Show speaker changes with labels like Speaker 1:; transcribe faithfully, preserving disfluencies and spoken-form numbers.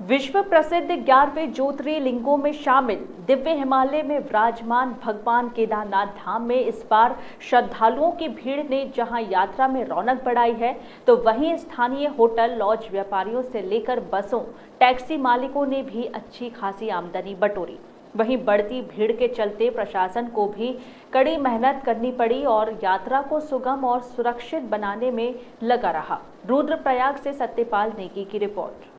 Speaker 1: विश्व प्रसिद्ध ग्यारहवें ज्योतिर्लिंगों में शामिल दिव्य हिमालय में विराजमान भगवान केदारनाथ धाम में इस बार श्रद्धालुओं की भीड़ ने जहां यात्रा में रौनक बढ़ाई है, तो वहीं स्थानीय होटल लॉज व्यापारियों से लेकर बसों टैक्सी मालिकों ने भी अच्छी खासी आमदनी बटोरी। वहीं बढ़ती भीड़ के चलते प्रशासन को भी कड़ी मेहनत करनी पड़ी और यात्रा को सुगम और सुरक्षित बनाने में लगा रहा। रुद्रप्रयाग से सत्यपाल नेगी की रिपोर्ट।